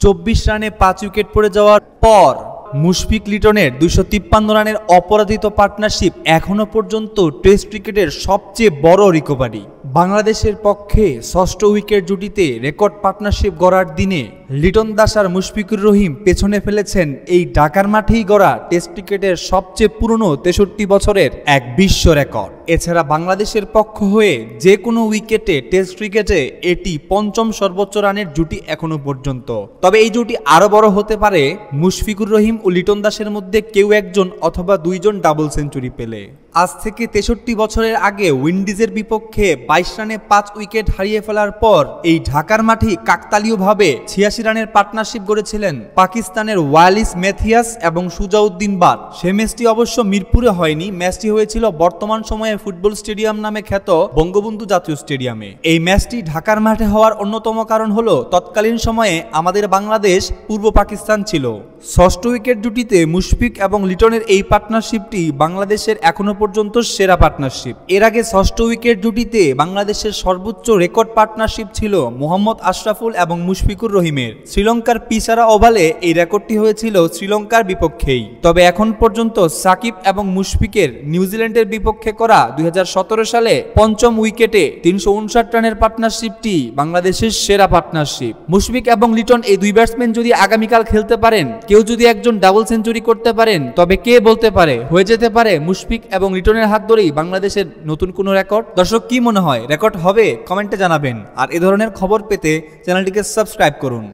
24 রানে 5 উইকেট পড়ে যাওয়ার পর মুশফিক লিটনের 253 রানের অপরাজিত পার্টনারশিপ এখনো পর্যন্ত টেস্ট ক্রিকেটের সবচেয়ে বড় রিকভারি। বাংলাদেশের পক্ষে ষষ্ঠ উইকেট জুটিতে রেকর্ড পার্টনারশিপ গড়ার দিনে লিটন দাস আর মুশফিকুর রহিম পেছনে ফেলেছেন এই ঢাকার মাঠেই গড়া টেস্ট ক্রিকেটের সবচেয়ে পুরনো 63 বছরের এক বিশ্ব রেকর্ড। এছাড়া বাংলাদেশের পক্ষ হয়ে যে কোনো উইকেটে টেস্ট ক্রিকেটে এটি পঞ্চম সর্বোচ্চ রানের জুটি এখনো পর্যন্ত। তবে এই জুটি আরো বড় হতে পারে মুশফিকুর রহিম ও লিটন দাসের মধ্যে কেউ একজন অথবা দুইজন ডাবল সেঞ্চুরি পেলে। আজ থেকে 63 বছরের আগে উইন্ডিজের বিপক্ষে 22 রানে 5 উইকেট হারিয়ে ফেলার পর এই ঢাকার মাঠেই কাকতালীয়ভাবে 86 রানের পার্টনারশিপ গড়েছিলেন পাকিস্তানের ওয়ালিস ম্যাথিয়াস এবং সুজাউদ্দিন বাট। সে ম্যাচটি অবশ্য মিরপুরে হয়নি, ম্যাচটি হয়েছিল বর্তমান সময়ে ফুটবল স্টেডিয়াম নামে খ্যাত বঙ্গবন্ধু জাতীয় স্টেডিয়ামে। এই ম্যাচটি ঢাকার মাঠে হওয়ার অন্যতম কারণ হলো তৎকালীন সময়ে আমাদের বাংলাদেশ পূর্ব পাকিস্তান ছিল। ষষ্ঠ উইকেট জুটিতে মুশফিক এবং লিটনের এই পার্টনারশিপটি বাংলাদেশের এখনো পর্যন্ত সেরা পার্টনারশিপ। এর আগে ষষ্ঠ উইকেট জুটিতে বাংলাদেশের সর্বোচ্চ রেকর্ড পার্টনারশিপ ছিল মোহাম্মদ আশরাফুল এবং মুশফিকুর রহিমের। শ্রীলঙ্কার পিসারা ওভালে এই রেকর্ডটি হয়েছিল শ্রীলঙ্কার বিপক্ষেই। তবে এখন পর্যন্ত সাকিব এবং মুশফিকের নিউজিল্যান্ডের বিপক্ষে করা 2017 সালে পঞ্চম উইকেটে 359 রানের পার্টনারশিপটি বাংলাদেশের সেরা পার্টনারশিপ। মুশফিক এবং লিটন এই দুই ব্যাটসম্যান যদি আগামীকাল খেলতে পারেন, কেউ যদি একজন ডাবল সেঞ্চুরি করতে পারেন, তবে কে বলতে পারে হয়ে যেতে পারে মুশফিক এবং লিটনের হাত ধরেই বাংলাদেশের নতুন কোনো রেকর্ড। দর্শক কি মনে হয়, রেকর্ড হবে? কমেন্টে জানাবেন। আর এ ধরনের খবর পেতে চ্যানেলটিকে সাবস্ক্রাইব করুন।